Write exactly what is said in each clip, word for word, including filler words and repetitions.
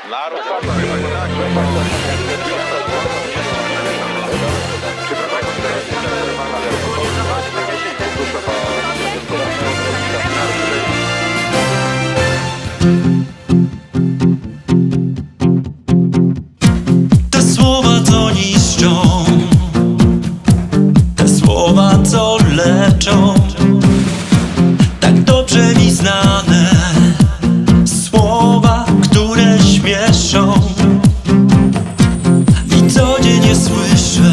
Naród. Te słowa co niszczą, te słowa co leczą, tak dobrze mi znane, słowa, które śmieszą. I codziennie słyszę,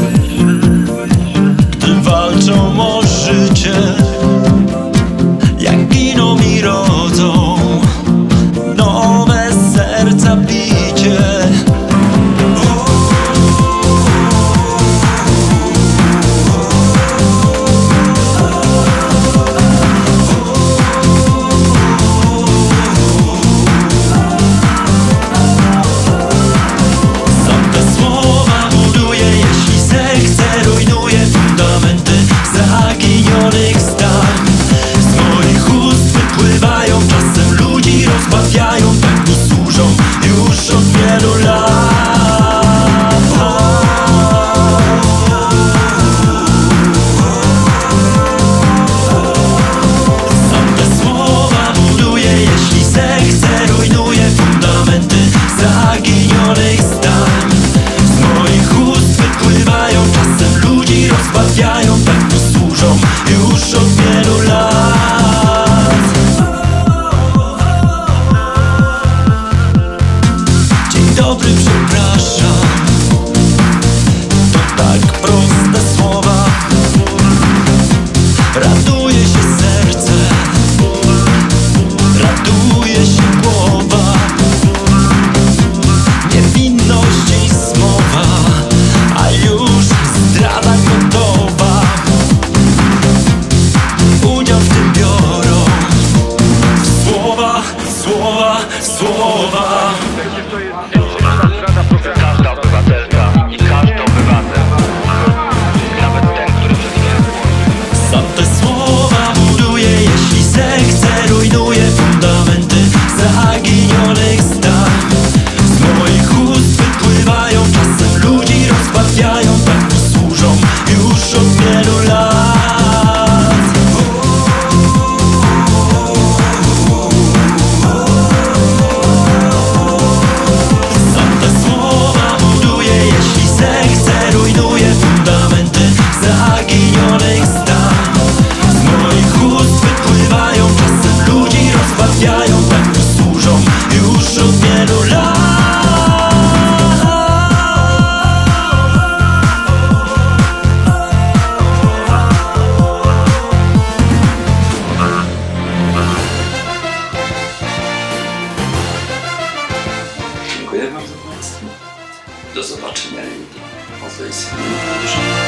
gdy walczą o życie, jak giną i rodzą nowe serca bicie. Słowa. Każda obywatelka i każdy obywatel, nawet ten, który przez nie. Sam te słowa buduje, jeśli zechce, rujnuje fundamenty zaginionych zdań. Z moich ust wypływają, czasem ludzi rozbawiają, tak mi służą już od wielu lat. Dziękuję bardzo Państwu. Do zobaczenia jutro o tej samej porze.